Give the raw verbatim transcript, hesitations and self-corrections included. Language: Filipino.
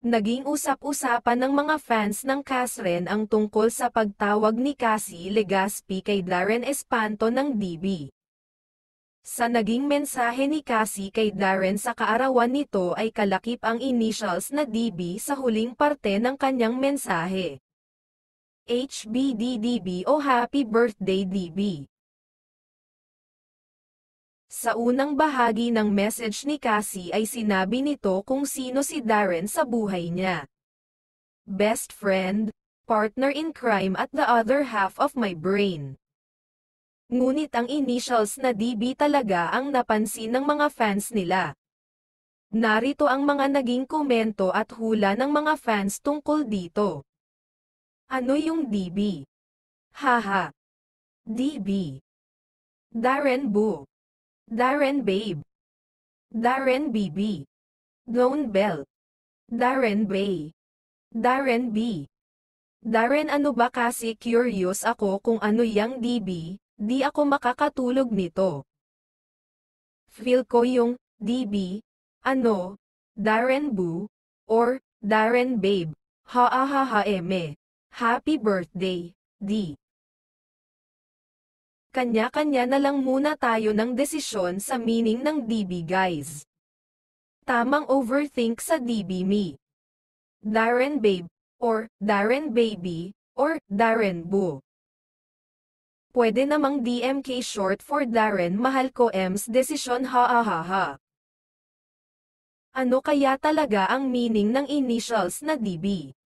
Naging usap-usapan ng mga fans ng Casren ang tungkol sa pagtawag ni Cassie Legaspi kay Darren Espanto ng D B. Sa naging mensahe ni Cassie kay Darren sa kaarawan nito ay kalakip ang initials na D B sa huling parte ng kanyang mensahe. H B D D B o Happy Birthday D B. Sa unang bahagi ng message ni Cassie ay sinabi nito kung sino si Darren sa buhay niya. Best friend, partner in crime at the other half of my brain. Ngunit ang initials na D B talaga ang napansin ng mga fans nila. Narito ang mga naging komento at hula ng mga fans tungkol dito. Ano yung D B? Haha. D B. Darren Boo. Darren Babe. Darren B B. Lone Bell. Darren Bay. Darren B. Darren ano ba kasi curious ako kung ano yang D B, di ako makakatulog nito. Feel ko yung D B, ano, Darren Boo, or Darren Babe, ha ha ha ha eme. Happy birthday, D. Kanya-kanya na lang muna tayo ng desisyon sa meaning ng D B guys. Tamang overthink sa D B me. Darren Babe, or Darren Baby, or Darren Boo. Pwede namang D M K short for Darren mahal ko M's desisyon ha ha ha ha. Ano kaya talaga ang meaning ng initials na D B?